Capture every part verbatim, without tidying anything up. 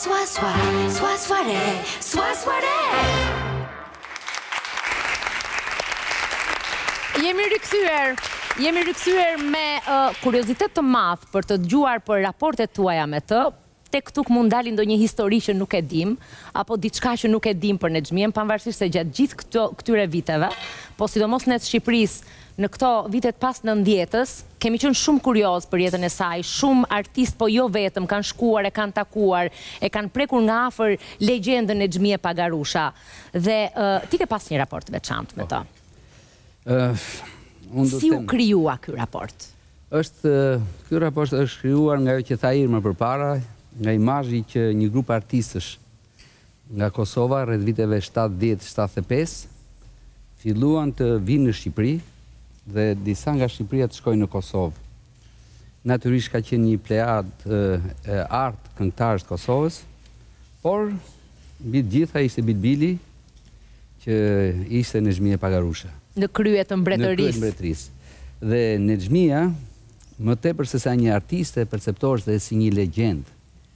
Sua soare, sua soare, sua soare. Jemi rikthyer, jemi rikthyer me uh, kuriozitet të madh për të dëgjuar për raportet tuaja me të. Tek këtu mund dalin ndonjë histori që nuk e dim, apo diçka që nuk e dim për Nexhmien, pavarësisht se gjatë gjithë këto, këtyre viteve, po sidomos ne të Shqipërisë, në këto vitet pas nëntëdhjetës, kemi qenë shumë kurioz për jetën e saj, shumë artist, po jo vetëm, kanë shkuar, e kanë takuar, e kanë prekur nga afër legjendën Nexhmie Pagarusha. Dhe uh, ti ke pas një raport veçantë me të. Uh, si u krijua ky raport? Është, ky raport është krijuar nga ajo që tha Irma përpara, nga imazhi që një grup artistësh nga Kosova rreth viteve shtatëdhjetë shtatëdhjetë e pesë filluan të vinë në Shqipëri dhe disa nga Shqipëria të shkojnë në Kosovë. Natyrisht ka qenë një plejadë e art këngëtarësh të Kosovës, por mbi të gjitha ishte Bilbili që ishte Nexhmie Pagarusha. Në krye të mbretërisë. Në krye të mbretërisë. Dhe Nexhmia, më tepër se sa një artiste, perceptohesh dhe si një legjendë.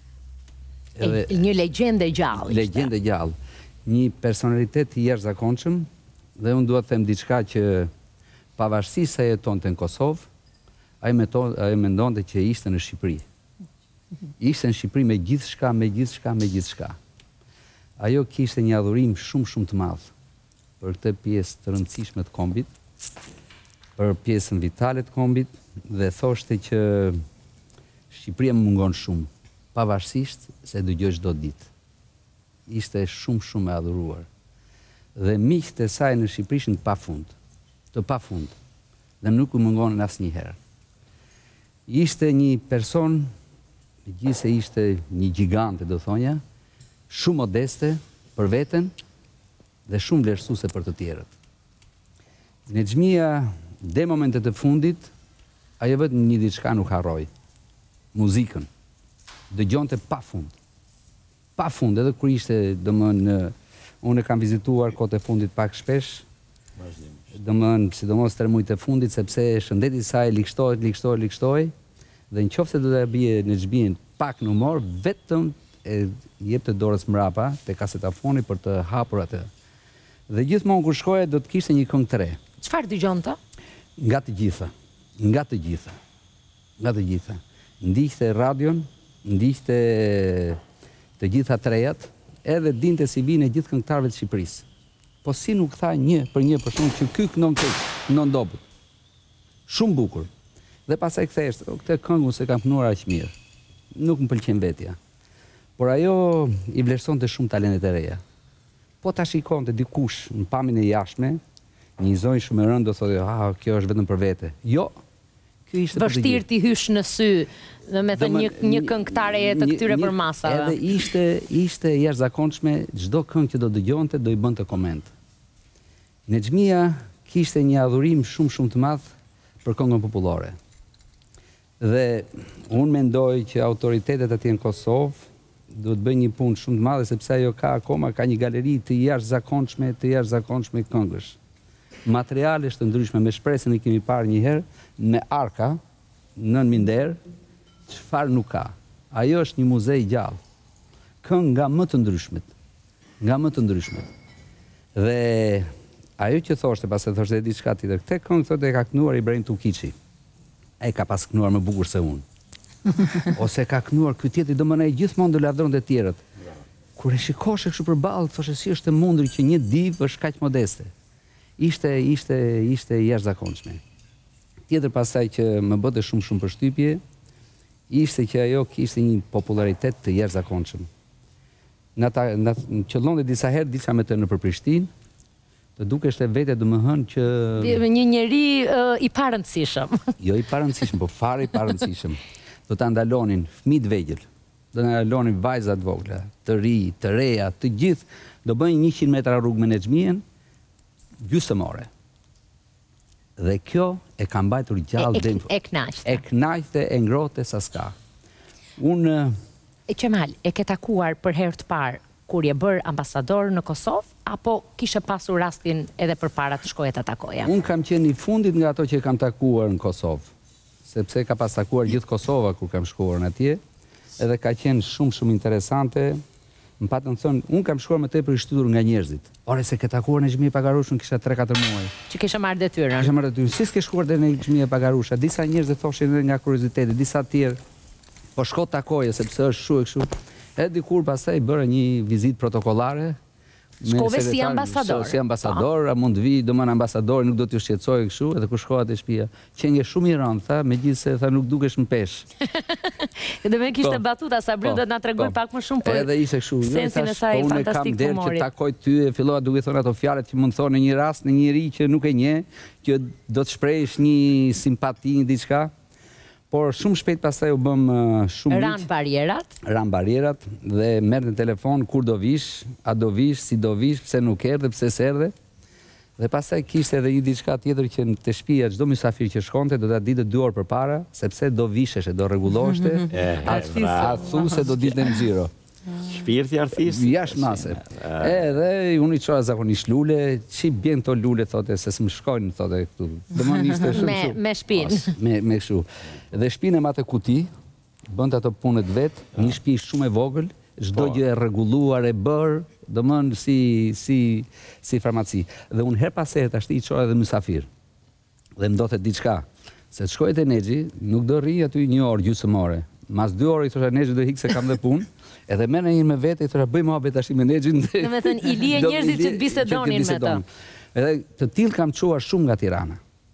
Edhe, një legjendë e gjallë. Legjendë e gjallë. Një personalitet i jashtëzakonshëm, dhe unë dua të them diçka që pavarësisht se jetonte në Kosovë, ai mendonte që ishte në Shqipëri. Ishte në Shqipëri me gjithçka, me gjithçka, me gjithçka. Ajo kishte një adhurim shumë shumë të madh për këtë pjesë të rëndësishme të kombit, për pjesën vitale të kombit, dhe thoshte që Shqipëria më mungon shumë, pavarësisht se dëgjoj çdo ditë. Ishte shumë shumë e adhuruar. Dhe miqtë e saj në Shqipëri ishin të pafund, të pafund, dhe nuk u mungonin asnjëherë. Ishte një person, megjithëse ishte një gjigante, do thonja, shumë modeste për veten dhe shumë vlerësuese për të tjerët. Nexhmia, deri momentet e fundit, ajo vetëm një diçka nuk harroi. Muzikën. Dëgjonte pafund. Pafund, edhe kur ishte, domethënë, unë e kam vizituar kohët e fundit pak shpesh. Domethënë, sidomos tre muajt e fundit, sepse shëndeti i saj likshtohet, likshtohet, likshtohet, dhe nëse do të bie Nexhmien pak në humor, vetëm e jepte dorës mbrapa te kasetafoni për të hapur atë. Dhe gjithmonë kur shkoje do të kishte një këngë të re. Çfarë dëgjonte? Nga të gjitha. Nga të gjitha. Nga të gjitha. Ndiqte radion, ndiqte të gjitha trejat, edhe dinte si vinë gjithë këngëtarëve të Shqipërisë. Po si nuk tha një për një për shkak që ky kënon këtë, kënon dobët. Shumë bukur. Dhe pastaj kthesh, këtë këngë se kam kënuar aq mirë. Nuk më pëlqen vetja. Por ajo i vlerësonte shumë talentet e reja. Po ta shikonte dikush në pamjen e jashtme, një zonjë shumë e rëndë do thotë, "Ah, kjo është vetëm për vete." Jo. Ky ishte vështirë ti hysh në sy, do të thënë një një këngëtare të këtyre për masave. Edhe ishte ishte jashtëzakonshme, çdo këngë që do dëgjonte do i bënte koment. Nexhmia kishte një adhurim shumë shumë të madh për këngën popullore. Dhe unë mendoj që autoritetet atje në Kosovë duhet bëjnë një punë shumë të madhe, sepse ajo ka akoma ka një galeri të jashtëzakonshme, të jashtëzakonshme këngësh. Materiale të ndryshme, me shpresën e kemi parë një herë, me arka, nën minder, çfarë nuk ka. Ajo është një muze i gjallë. Këngë nga më të ndryshmet. Nga më të ndryshmet. Dhe ajo që thoshte, pas e thoshte diçka tjetër, këtë këngë thotë e ka kënuar Ibrahim Tukiçi. Ai ka pas kënuar më bukur se unë. Ose ka kënuar ky tjetri, domethënë ai gjithmonë do lavdronte të tjerët. Kur e shikoshe kështu përballë, thoshe si është e mundur që një div është kaq modeste. Ishte ishte ishte jashtëzakonshme. Tjetër pastaj që më bëte shumë shumë përshtypje, ishte që ajo kishte një popularitet të jashtëzakonshëm. Na na qëllonte disa herë diçka me të në Prishtinë, të dukeshte vetë domethënë që një njeri uh, i parëndësishëm. Jo i parëndësishëm, po fare i parëndësishëm. Do ta ndalonin fëmijë të vegjël, do ta ndalonin vajza të vogla, të ri, të reja, të gjithë, do bëjnë njëqind metra rrugë me Nexhmien, gjysmore. Dhe kjo e ka mbajtur gjallë dhe e kënaqte. E kënaqte, e ngrohte sa s'ka. Unë e Qemal, e ke takuar për herë të parë kur je bërë ambasador në Kosovë, apo kishe pasur rastin edhe përpara të shkoje ta takoja? Unë kam qenë i fundit nga ato që kam takuar në Kosovë, sepse ka pas takuar gjithë Kosova kur kam shkuar në atje, edhe ka qenë shumë shumë interesante. Më patën thënë, unë kam shkuar më tepër i shtytur nga njerëzit. Ore se ke takuar në Xhmije Pagarushën kisha tre katër muaj. Që kisha marrë detyrën. Kisha marrë detyrën. Si s'ke shkuar deri në Xhmije Pagarusha? Disa njerëz e thoshin edhe nga kurioziteti, disa tjerë. Po shko takoje sepse është kështu e kështu. Edhe dikur pastaj bëra një vizitë protokollare. Shkove si ambasador. Si ambasador, a mund vi, do më në ambasador, nuk do t'ju shqetësoj kështu, edhe kur shkoha te shtëpia. Qenje shumë i rëndë, tha, megjithëse tha nuk dukesh në peshë. Dhe me kishte batuta, Sabrin do të na tregoj pak më shumë për edhe ishte kështu. sensin e saj fantastik të humorit. Që humorit. takoj ty e fillova duke thënë ato fjalët që mund thonë në një rast në një njerëz që nuk e njeh, që do të shprehësh një simpati, një diçka. Por shumë shpejt pastaj u bëm uh, shumë miq. Ran barierat. Ran barierat dhe merrte në telefon kur do vish, a do vish, si do vish, pse nuk erdhe, pse s'erdhe. Dhe pastaj kishte edhe një diçka tjetër që në te shtëpia çdo mysafir që shkonte do ta ditë dy orë përpara, sepse do visheshe, do rregulloheshte. A thu se do dilte në xhiro. Shpirti artist? Jashtë mase. Edhe unë i çoja zakonisht lule, çi bjen këto lule thotë se s'më shkojnë thotë këtu. Domethënë ishte shumë Me shumë. me shpinë. Me me kështu. Dhe shpinë me atë kuti, bënte ato punët vet, një shtëpi shumë e vogël, çdo gjë e rregulluar e bër, domethënë si si si farmaci. Dhe unë her pas here tash i çoja edhe mysafir. Dhe ndodhte diçka, se të shkoj te Nexhi, nuk do rri aty një orë gjysmore. Mas dy orë i thosha Nexhi do hik se kam dhe punë. Edhe më në një me vete i thosha bëj mohabet tash me Nexhin. Domethënë i lije njerëzit që të bisedonin me të. Edhe të tillë kam çuar shumë nga Tirana.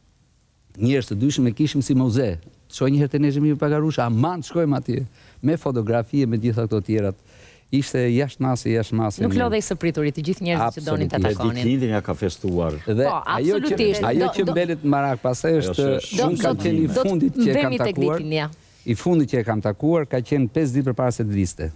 Njerëz të dyshim e kishim si muze. Shkoj një herë te Nexhi Xhmije Pagarusha, aman shkojmë atje me fotografie me gjitha këto tjerat. Ishte jashtëmasi, jashtëmasi. Nuk lodhej së prituri të gjithë njerëzit që donin të takonin. Ditëlindjen ja ka festuar. Dhe Po, ajo që absolutisht. ajo Do- që do- mbelet marak pastaj është shumë kam qenë i do të fundit që e kam vemi tek takuar. ditëlindja. I fundit që e kam takuar ka qenë pesë ditë përpara se të viste.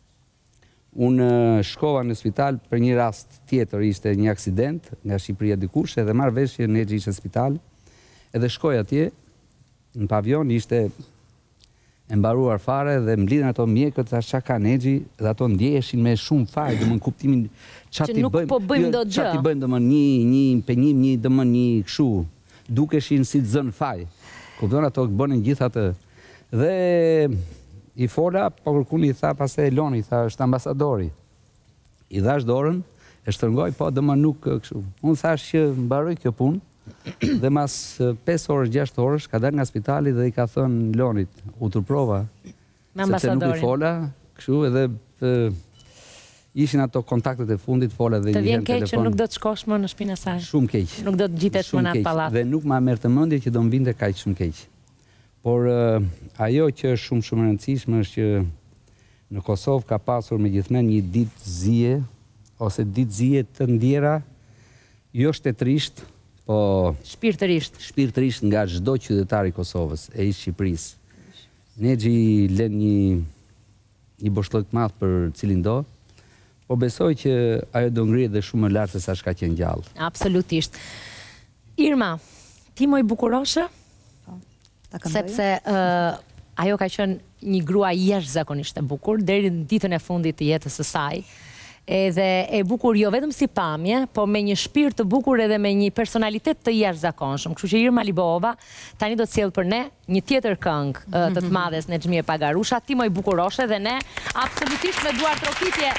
Unë shkova në spital për një rast tjetër, ishte një aksident nga Shqipëria dikush edhe marr vesh që Nexhi ishte në spital. Edhe shkoj atje në pavion, ishte e mbaruar fare dhe mblidhen ato mjekët, thash çka ka Nexhi dhe ato ndjeheshin me shumë fare, domthon kuptimin çfarë Që ti nuk bëjmë. po bëjmë jo, dot çfarë gjë. ti bëjmë domthon një një impenjim, një domthon një kështu, dukeshin si të zënë faj. Kupton ato bënin gjithë atë. Dhe i fola, po kërkun i tha pastaj Eloni, i tha është ambasadori. I dhash dorën, e shtrëngoj, po dëma nuk kështu. Unë thash që mbaroj kjo punë, dhe mas pesë orësh, gjashtë orësh, ka dalë nga spitali dhe i ka thënë Lonit, u turprova, Me sepse nuk i ambasadorin. fola, kështu edhe e, ishin ato kontaktet e fundit, fola dhe Të një vjen herë në keq që telefon. nuk do të shkosh më në shtëpinë e saj. Shumë keq. Nuk do të gjitesh më Shumë në atë keq. pallat. Dhe nuk ma merr të mendje që do më vinte kaq shumë keq. Por uh, ajo që është shumë shumë e rëndësishme është që në Kosovë ka pasur megjithënë një ditë zije ose ditë zije të ndjera, jo shtetërisht, po Shpirtërisht. shpirtërisht nga çdo qytetar i Kosovës e i Shqipërisë. Nexhi lën një një boshllëk të madh për cilin do, po besoj që ajo do ngrihet dhe shumë më lart se sa shka qenë gjallë. Absolutisht. Irma, ti më i bukuroshe? Ta këndoj? Sepse uh, ajo ka qenë një grua jashtëzakonisht e bukur deri në ditën e fundit të jetës së saj. Edhe e bukur jo vetëm si pamje, po me një shpirt të bukur edhe me një personalitet të jashtëzakonshëm. Kështu që Irma Libova tani do të sjell për ne një tjetër këngë uh, të të madhes në Xhmije Pagarusha, ti më i bukuroshe, dhe ne absolutisht me duar trokitje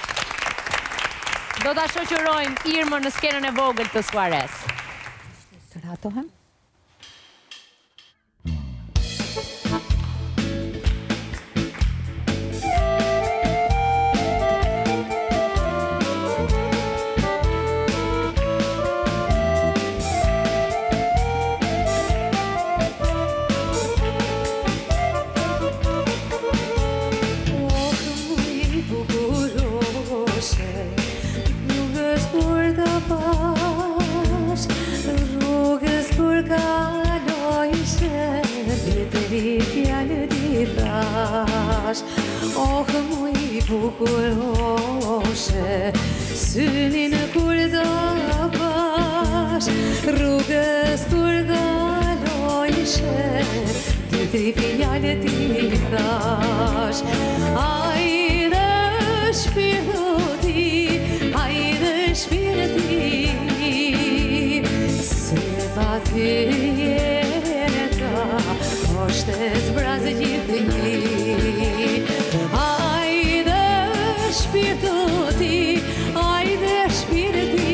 do ta shoqërojmë Irmën në skenën e vogël të Suarez. Të ratohem? Oh, mu i bukuroshe, synin kur do bash, rrugës kur galojshe, ty tri fjallë ti thash. Hajde shpirti, hajde shpirti, se pa ty jeta, është e zbrazë gjithë një. shpirtu ti, hajde shpirti,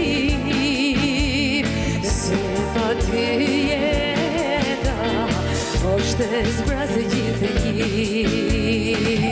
se pa ty jeta është e zbrazë gjithë një.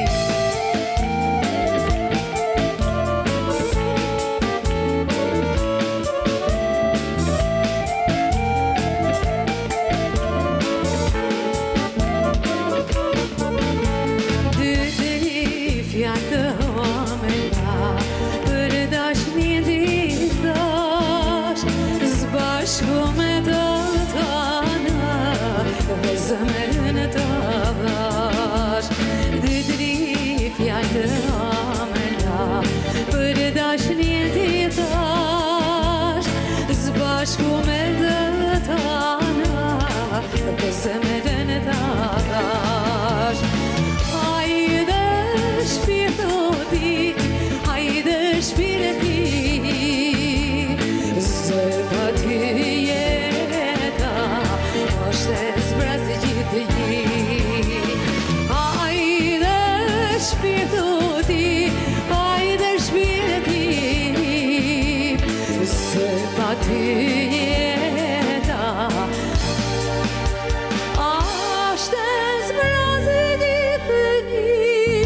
Zëmërën të vash, dy tri fjallë të amëla, për dashnien ti thash, zbashku me të tana, zëmërën të vash. Hajde shpirtu ti, hajde shpirti, zë pa ty jeta, është e zbrazë gjithë një. Hajde shpirtu ti, hajde shpirti, se pa ty jeta është e zbrazë gjithë një.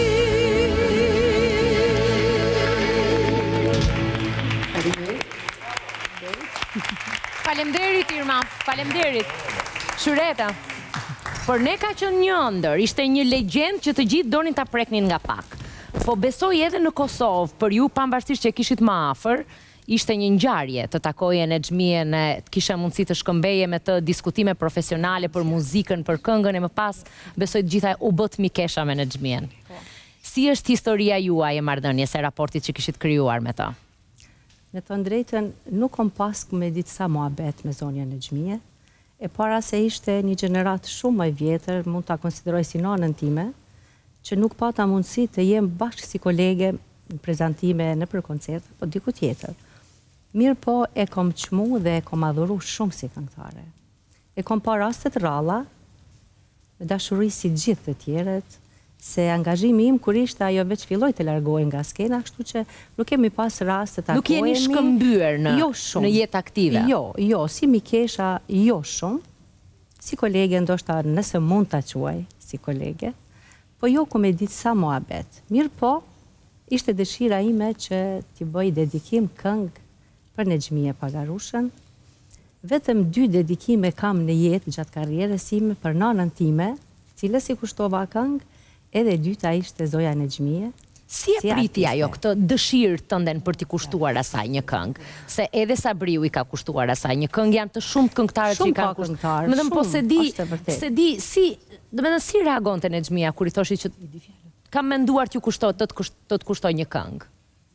Faleminderit Irma, faleminderit. Shureta, por ne ka qenë një ëndër, ishte një legjend që të gjithë donin ta preknin nga pak. Po besoj edhe në Kosovë, për ju pavarësisht që e kishit më afër, ishte një ngjarje të takoje Nexhmien, të kisha mundësi të shkëmbeje me të diskutime profesionale për muzikën, për këngën e më pas, besoj të gjitha u bët mikesha me Nexhmien. Si është historia juaj e marrëdhënies e raportit që kishit krijuar me ta? Në të drejtën, nuk kom pas me ditë sa muhabet me zonja Nexhmie, e para se ishte një gjenerat shumë më vjetër, mund ta konsideroj si nanën time, që nuk pata mundësi të jem bashkë si kolege në prezantime në për koncert, po diku tjetër. Mirë po e kom qmu dhe e kom adhuru shumë si këngëtare. E kom pa rastet ralla, me dashuri si gjithë të tjerët, se angazhimi im kur ishte ajo veç filloj të largohej nga skena, kështu që nuk kemi pas rast të takohemi. Nuk jeni shkëmbyer në, jo shumë, në jetë aktive? Jo, jo, si Mikesha, jo shumë. Si kolege, ndoshta nëse mund ta quaj si kolege, po jo ku me ditë sa muhabet. Mirë po, ishte dëshira ime që t'i bëj dedikim këngë për Nexhmie Pagarushën. Vetëm dy dedikime kam në jetë gjatë karrierës time për nanën time, cilës i kushtova këngë, edhe dyta ishte Zoja Nexhmie. Si e priti ajo këtë dëshirë tënden për t'i kushtuar asaj një këngë? Se edhe Sabriu i ka kushtuar asaj një këngë, janë të shumë të këngëtarët që i kanë kushtuar. Më po se di, se di, si, do me dhe si reagon të Nexhmia kur i thoshi që kam menduar t'ju kushtoj, të të kushtoj një këngë?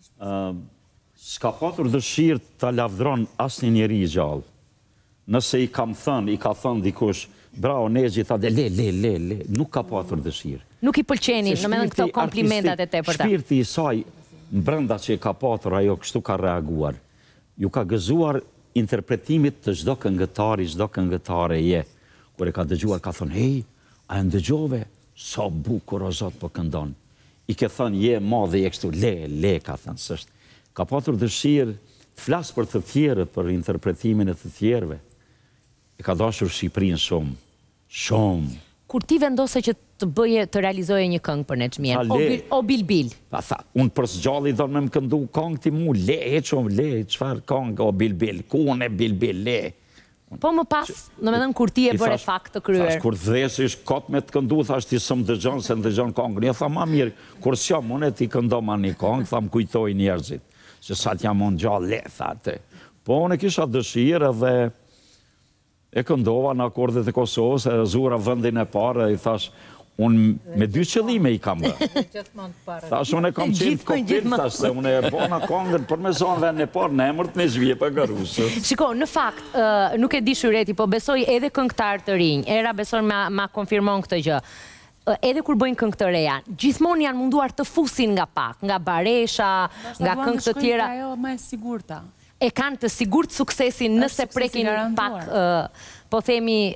S'ka patur dëshirë të lavdron asnjë njeri i gjallë. Nëse i kam thënë, i ka thënë dikush, bravo Nexhi, tha dhe le, le, le, le, nuk ka patur dëshirë. Nuk i pëlqeni, në mendon këto komplimentat e tepërta. Shpirti i saj, brenda që ka patur ajo, kështu ka reaguar. Ju ka gëzuar interpretimit të çdo këngëtari, çdo këngëtare je. Kur e ka dëgjuar, ka thënë, hej, a e ndëgjove? Sa bukur o Zot po këndon. I ke thënë, je madhe, je kështu, le, le, ka thënë, s'është. Ka patur dëshirë, flas për të tjerët, për interpretimin e të tjerëve. E ka dashur Shqipërinë shumë, shumë. Kur ti vendose që të bëje, të realizoje një këngë për Nexhmien, o, bil, o Bilbil? Pa tha, unë për zgjalli do me më këndu këngë ti mu, le, e qëm, le, qëfar këngë, o Bilbil, ku unë e Bilbil, le. Po më pas, në me dhënë kur ti e bërë fakt të kryer. Thash, kur dhesë ish kot me të këndu, thash ti së më dëgjon, se më dëgjon këngë. Një tha, ma mirë, kur s'jam, unë e ti këndo ma një këngë, tha më kujtoj njerëzit, që sa t'jam unë gjallë, le, tha te. Po unë e kisha dëshirë dhe e këndova në akordet e Kosovës, e zura vëndin e parë, i thash, unë me dy qëllime i kam bërë. Thash, unë e kam qenë kopil, thash, se unë e bona kongën për me zonë dhe në parë, në emërt me Nexhmie Pagarusës. Shiko, në fakt, nuk e di Shureti, po besoj edhe këngëtar të rinj, Era besoj ma konfirmon këtë gjë. Edhe kur bëjnë këngë të reja, gjithmonë janë munduar të fusin nga pak, nga Baresha, nga këngë të tjera. Ajo më e sigurta. E kanë të sigurt suksesin nëse prekin pak, po themi,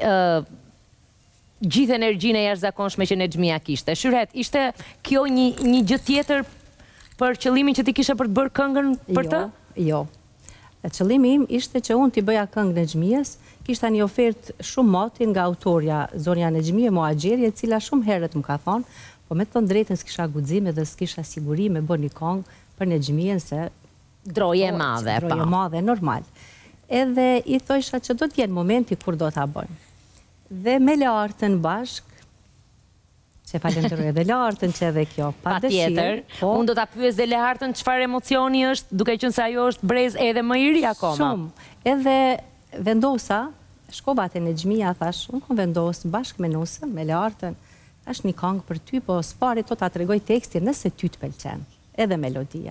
gjithë energjinë e jashtëzakonshme që Nexhmia kishte. Shyret, ishte kjo një gjë tjetër për qëllimin që ti kishe për të bërë këngën për të? Jo, jo. Qëllimi im ishte që unë t'i bëja këngë Nexhmijës, kishta një ofertë shumë moti nga autorja Zonja Nexhmije Moaxheri, e cila shumë herët më ka thonë, po me të thënë drejtën s'kisha guxime dhe s'kisha siguri me bërë një këngë për Nexhmijen se Droje e madhe, pa. Droje e madhe, normal. Edhe i thojsha që do t'jenë momenti kur do t'a bëjmë. Dhe me Lartën bashk, që falenderoj edhe Lartën që edhe kjo, pa tjetër, unë do t'a pyes dhe Lartën çfarë emocioni është, duke qenë se ajo është brez edhe më i ri akoma. Shumë. Edhe vendosa, shkova te Nexhmija, thash, unë kom vendos bashkë me Nusën, me Lartën, thash një këngë për ty, po s'pari to ta tregoj tekstin nëse ty të pëlqen, edhe melodia.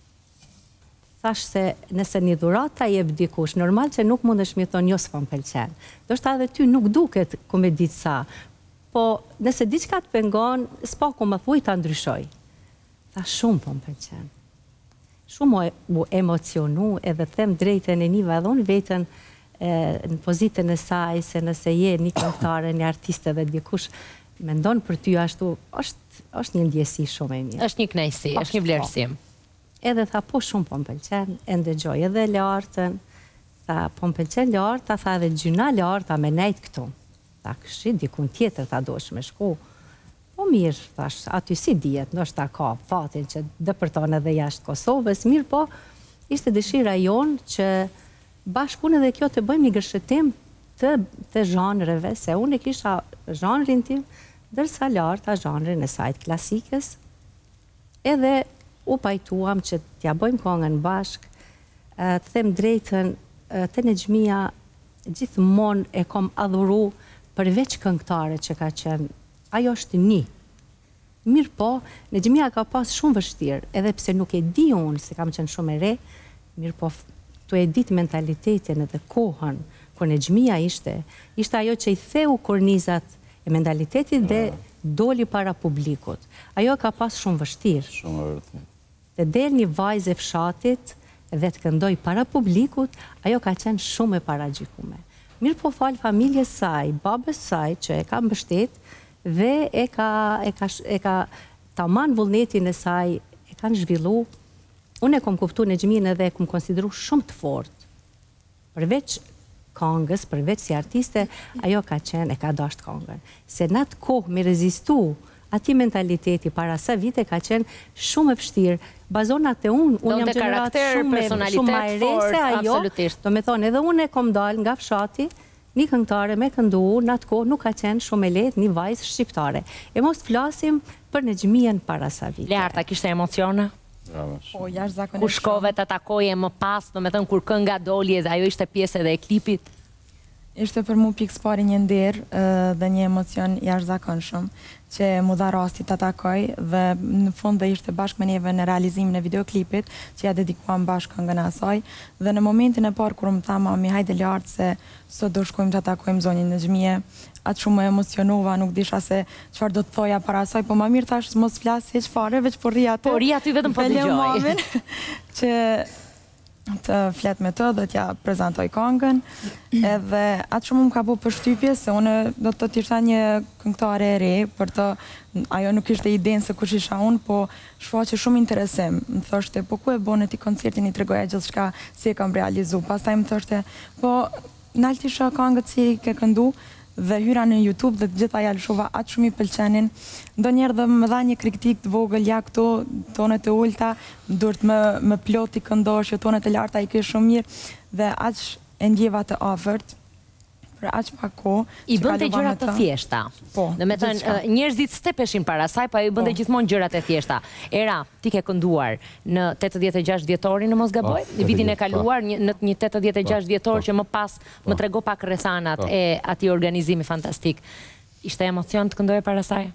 Thash se nëse një dhurat ta jep dikush, normal që nuk mundesh mi thonë jo s'po m'pëlqen. Do shta edhe ty nuk duket ku me ditë sa, po nëse diçka të pengon, s'po ku më thuj ta ndryshoj. Tha shumë po m'pëlqen. Shumë u emocionu edhe them drejtën e niva edhe unë vetën në pozitën e saj, se nëse je një këngëtare, një artiste dhe dikush me ndonë për ty ashtu, është një ndjesi shumë e mirë. është një knajsi, është një vlerësim. Edhe tha po shumë po m'pëlqen, e ndëgjoj edhe Lartën, tha po m'pëlqen Larta, tha edhe gjyna Larta me nejtë këtu. Ta këshi dikun tjetër ta dosh me shku. Po mirë, thash, aty si dijet, nështë ta ka fatin që dëpërton edhe jashtë Kosovës, mirë po, ishte dëshira jonë që bashkun edhe kjo të bëjmë një gërshetim të, të zhanreve, se unë e kisha zhanrin tim, dërsa Larta zhanrin e sajt klasikës, edhe u pajtuam që t'ja bëjmë kongën bashk, të them drejtën, të Nexhmija gjithmonë e kom adhuru përveç këngëtare që ka qenë, ajo është një. Mirë po, Nexhmija ka pas shumë vështirë, edhe pse nuk e di unë, se kam qenë shumë e re, mirë po, tu e ditë mentalitetin edhe kohën, kur Nexhmija ishte, ishte ajo që i theu kornizat e mentalitetit dhe doli para publikut. Ajo ka pas shumë vështirë. Shumë vërtet. Dhe del një vajzë e fshatit dhe të këndoj para publikut, ajo ka qenë shumë e paragjikume. Mirë po falë familjes saj, babës saj, që e ka mbështet, dhe e ka, e ka, e ka taman vullnetin e saj, e kanë zhvillu. Unë e kom kuptu Nexhmijën edhe e kom konsideru shumë të fort. Përveç këngës, përveç si artiste, ajo ka qenë, e ka dasht këngën. Se në atë kohë me rezistu, ati mentaliteti para sa vite ka qenë shumë e vështirë. Bazonat e unë, unë jam gjenerat shumë shumë majre se ajo, do me thonë, edhe unë e kom dal nga fshati, një këngëtare me këndu, në atë kohë nuk ka qenë shumë e lehtë një vajzë shqiptare. E mos të flasim për Nexhmijën para sa vite. Larta, kishte emocione? Po, jashtë zakonisht. Kur shkove të takoje më pas, do me thënë kur kënga doli edhe ajo ishte pjesë edhe e klipit? Ishte për mu pikës pari një ndirë dhe një emocion jashtë zakonshëm që mu dha rasti të takoj dhe në fund dhe ishte bashkë me neve në realizimin e videoklipit që ja dedikuam bashkë këngën e asaj dhe në momentin e parë kur më tha mami hajde lartë se sot do shkojmë të takojmë zonjën Nexhmije, atë shumë më emocionova, nuk disha se qëfar do të thoja para asaj, po ma mirë thash mos flasë heq fare, veç po rri aty. Po rri aty vetëm po dëgjoj. që të flet me të dhe t'ja prezentoj këngën, edhe atë shumë më ka po përshtypje se une do të t'ishta një këngëtare e re, për të, ajo nuk ishte idenë se kush isha unë, po shfaqe shumë interesim. Më thoshte, po ku e bone ti koncertin i tregoja gjithë shka si e kam realizu. Pastaj më thoshte, po nalti isha këngët si ke këndu, dhe hyra në YouTube dhe gjitha ja lëshova atë shumë i pëlqenin. Ndo njerë dhe më dha një kritik të vogël, ja këto tonet e ullta, duhet më, më plot i këndosh, jo tonet e larta i kështë shumë mirë, dhe aq e ndjeva të afërt, për aq pa ko. I bënte gjërat të thjeshta. Po, dhe me thënë, njerëzit stepeshin para saj, pa i bënte gjithmonë gjërat e thjeshta. Era, ti ke kënduar në tetëdhjetë e gjashtë vjetorin në mos gaboj, në vitin e kaluar, në një tetëdhjetë e gjashtë vjetor që më pas më trego pak rrethanat e ati organizimi fantastik. Ishte emocion të këndoje para saj?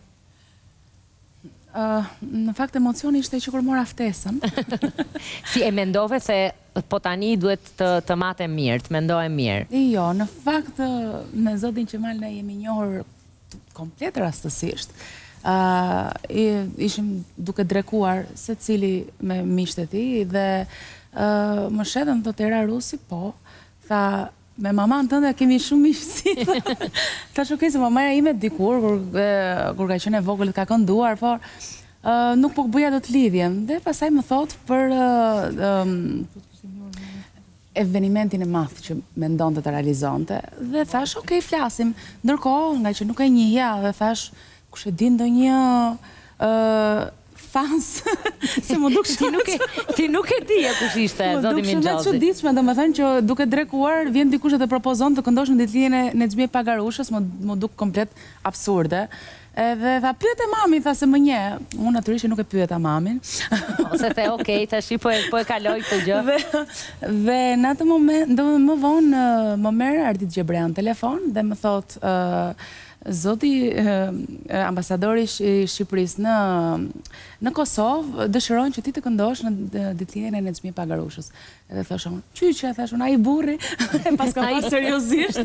Në fakt emocioni ishte që kur mora ftesën. Si e mendove se po tani duhet të mate mirë, të mendoj mirë? Jo, në fakt me zotin që malë ne jemi njohër komplet rastësisht. Ishim duke drekuar se cili me mishte ti dhe më shedën të tëra rusi, po, tha, me mama në tënde kemi shumë mishësi. Ta shukej se mamaja ime dikur, kur ka qenë e vogël ka kënduar, por uh, nuk po bëja dot lidhjen. Dhe pastaj më thot për uh, um, evenimentin e madh që mendon të të realizonte. Dhe thash, ok, flasim. Ndërkohë, nga që nuk e njihja, dhe thash, kush e din ndonjë uh, fans, se më duk Ti nuk e, ti nuk e di e kush ishte, zoti Mingjalli. Më duk shumë e çuditshme, domethënë që duke drekuar vjen dikush dhe të propozon të këndosh në ditëlindjen e Nexhmie Pagarushës, më, më duk komplet absurde. Edhe tha, pyet e mamin, tha se më nje. Unë natyrisht nuk e pyeta mamin. Ose the, okej, tash po e po e kaloj këtë gjë. Dhe, dhe në atë moment, do më vonë më merr Ardit Gjebrea në telefon dhe më thot, uh, zoti uh, ambasadori i Shqipërisë në në Kosovë dëshirojnë që ti të këndosh në ditëlindjen e Nexhmie Pagarushës. Edhe thosha unë, qyqe, thash unë, ai burri, e pas ka pas seriozisht.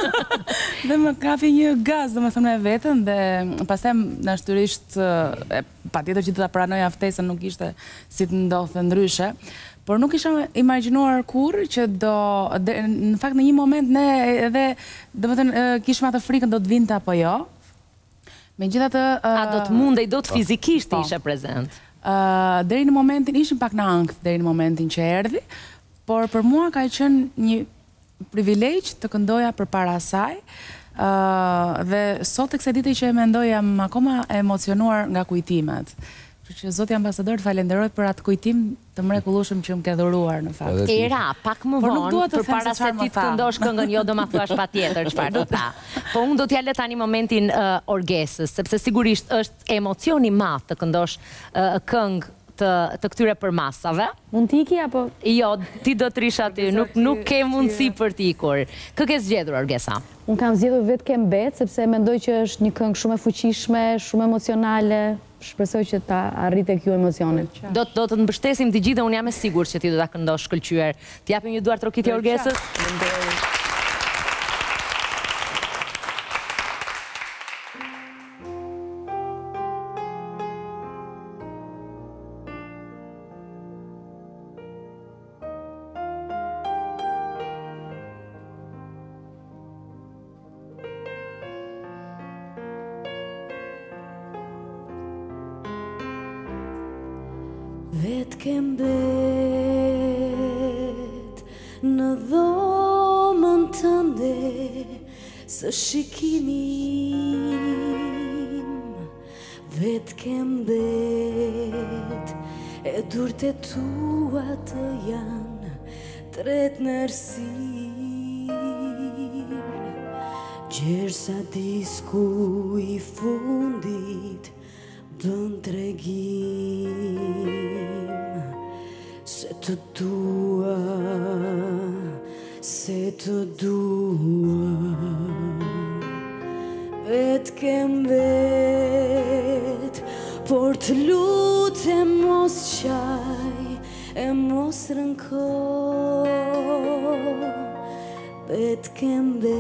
Dhe më kapi një gaz, dhe më thëmë e vetën, dhe pastaj natyrisht patjetër që të ta pranoja ftesën nuk ishte si të ndodhte ndryshe. Por nuk isha imagjinuar kur që do, dhe, në fakt në një moment ne edhe, do më thënë, kishme atë frikën do të vinte apo jo. Megjithatë, A do të mundej, do të fizikisht po. ishe prezent? Uh, deri në momentin, ishim pak në ankth deri në momentin që erdhi, por për mua ka qenë një privilegj të këndoja përpara asaj. Uh, dhe sot e kësaj dite që e mendoj jam akoma emocionuar nga kujtimet. Kështu që zoti ambasador të falenderoj për atë kujtim të mrekullueshëm që më ke dhuruar në fakt. Era, pak më Por nuk vonë, dua të them përpara se se çfarë ti më të tha. këndosh këngën, jo do ma thuash patjetër çfarë do tha. Po unë do t'ja lë tani momentin uh, orgesës, sepse sigurisht është emocion i madh të këndosh uh, këngë të, të këtyre përmasave. Mund t'iki apo? Jo, ti do të rish aty, nuk, nuk ke mundësi për t'ikur. Kë ke zgjedhur, Orgesa? Unë kam zgjedhur vetë ke mbet, sepse mendoj që është një këngë shumë e fuqishme, shumë emocionale. Shpresoj që ta arrit tek ju emocionet. Do, do të të mbështesim të gjithë dhe unë jam e sigurt që ti do ta këndosh shkëlqyer. Ti japim një duar trokitje Orgesës. Vetë ke mbet në dhomën tënde së shikimin. Vetë ke mbet e durët e tua të janë tret nërsi. Gjersa disku i fundit bën tregim se të dua, se të dua. Vetë ke mbet, por të lutem mos qaj e mos rënko. Vetë ke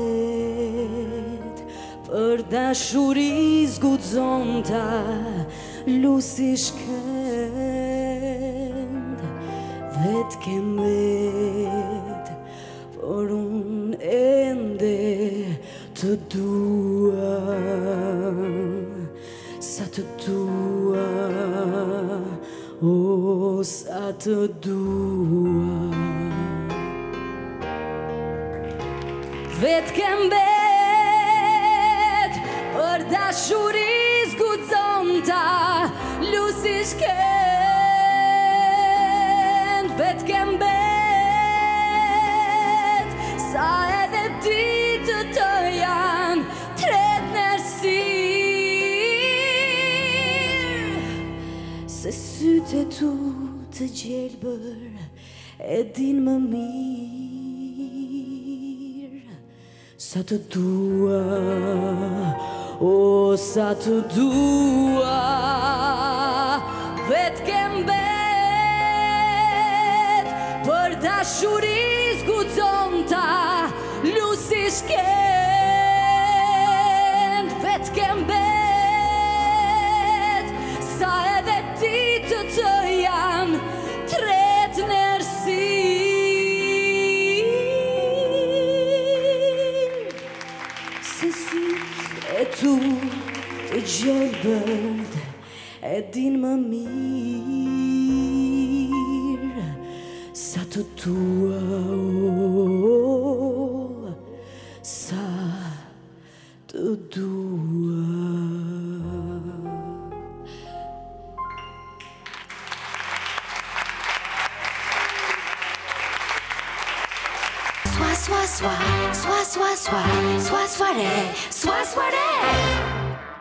mbet, për dashuri zgudzonta lusi shkend. Vetë ke mbet, por unë ende të dua, sa të dua, o sa të dua. Vetë ke mbet, për dashuri zgudzonta lusi shkend. Vetë ke mbet, sa edhe ditët të janë tret nërsir. Se sytë e tu të gjelbër e din më mirë, sa të dua, o sa të dua. Vetë ke mbet, për dashuri zgudzonta lusi shkend. Vetë ke mbet, sa edhe ditët të janë tret nërsir. Se sytë e tu të gjelbër e e din më mirë sa të tua, oh, sa të dua. Sois, sois, sois, sois, sois, sois, sois, soirée, sois, soirée.